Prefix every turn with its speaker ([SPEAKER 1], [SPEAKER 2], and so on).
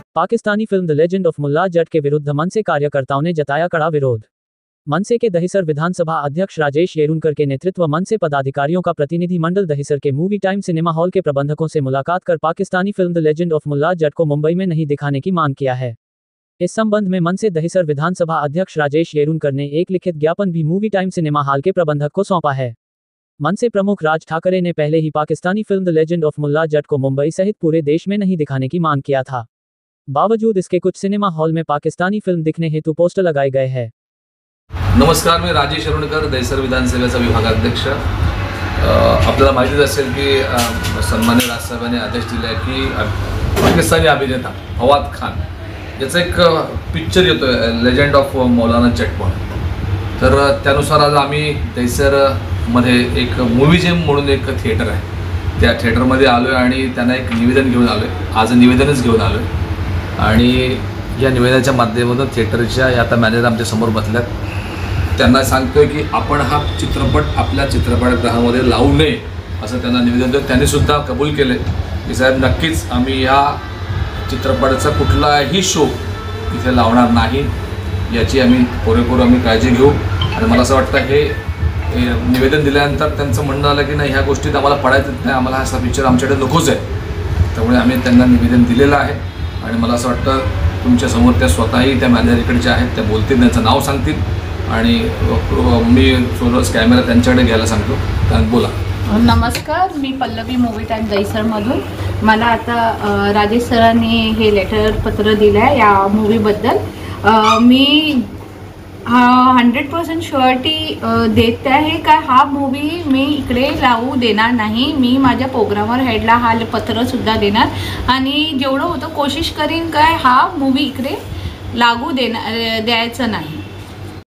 [SPEAKER 1] Pakistani film the legend of Maula Jatt के विरुद्ध मनसे कार्यकर्ताओं ने जताया कड़ा विरोध। मनसे के दहिसर विधानसभा अध्यक्ष राजेश येरुनकर के नेतृत्व मनसे पदाधिकारियों का प्रतिनिधि मंडल दहिसर के मूवी टाइम सिनेमा हॉल के प्रबंधकों से मुलाकात कर Pakistani film the legend of Maula Jatt को मुंबई में नहीं दिखाने की मांग किया है। इस संबंध में मनसे दहिसर विधानसभा अध्यक्ष राजेश येरुनकर ने एक लिखित ज्ञापन भी मूवी टाइम सिनेमा हॉल के प्रबंधक को सौंपा है। मनसे प्रमुख राज ठाकरे ने पहले ही Pakistani film the legend of Maula Jatt को मुंबई सहित पूरे देश में नहीं दिखाने की मांग किया था। बावजूद इसके कुछ सिनेमा हॉल में पाकिस्तानी फिल्म दिखने हेतु पोस्टर लगाए गए हैं।
[SPEAKER 2] नमस्कार, मी राजेश येरुनकर, दहिसर विधानसभेचा विभागाध्यक्ष। आपल्याला माहितीच असेल की सन्मान्य राजसाहेबांनी आदेश दिले आहे की पाकिस्तानी अभिनेता फवाद खान याचा एक पिक्चर येतोय लेजेंड ऑफ मौलाना जट म्हणून। तर त्यानुसार आज आम्ही दहिसरमध्ये एक मूवी जेम म्हणून एक थिएटर आहे, त्या थिएटरमध्ये आलो आहे आणि त्यांना एक निवेदन घेऊन आलो आहे। आज निवेदनच घेऊन आलो आहे आणि या निवेदनाच्या माध्यमातून थिएटरच्या आता मॅनेजर आमच्या समोर बसल्यात, त्यांना सांगतोय की आपण हा चित्रपट आपल्या चित्रपटगृहामध्ये लावू नये असं त्यांना निवेदन देतो। त्यांनी सुद्धा कबूल केले की साहेब नक्कीच आम्ही या चित्रपटाचा कुठलाही शो इथे लावणार नाही, याची आम्ही पुरेपूर काळजी घेऊ। आणि मला असं वाटतं हे निवेदन दिल्यानंतर त्यांचं म्हणणं आलं की नाही, ह्या गोष्टीत आम्हाला पडायचं नाही, आम्हाला असा पिक्चर आमच्याकडे नकोच आहे। त्यामुळे आम्ही त्यांना निवेदन दिलेलं आहे आणि मला असं वाटतं तुमच्यासमोर त्या स्वतःही त्या मॅनेजरकडच्या आहेत, त्या बोलतील, त्यांचं नाव सांगतील आणि मी सोबत कॅमेरा त्यांच्याकडे घ्यायला सांगतो। त्यांना बोला।
[SPEAKER 3] नमस्कार, मी पल्लवी मूवी टाइम दहिसरमधून। मला आता राजेश सरांनी हे पत्र दिलं आहे या मूवीबद्दल। मी 100% शुअरिटी देत आहे का हा मूवी मी इकडे लावू देणार नाही। मी माझ्या प्रोग्रामर हेडला हा पत्रसुद्धा देणार आणि जेवढं होतं कोशिश करीन काय हा मूवी इकडे लागू द्यायचं नाही।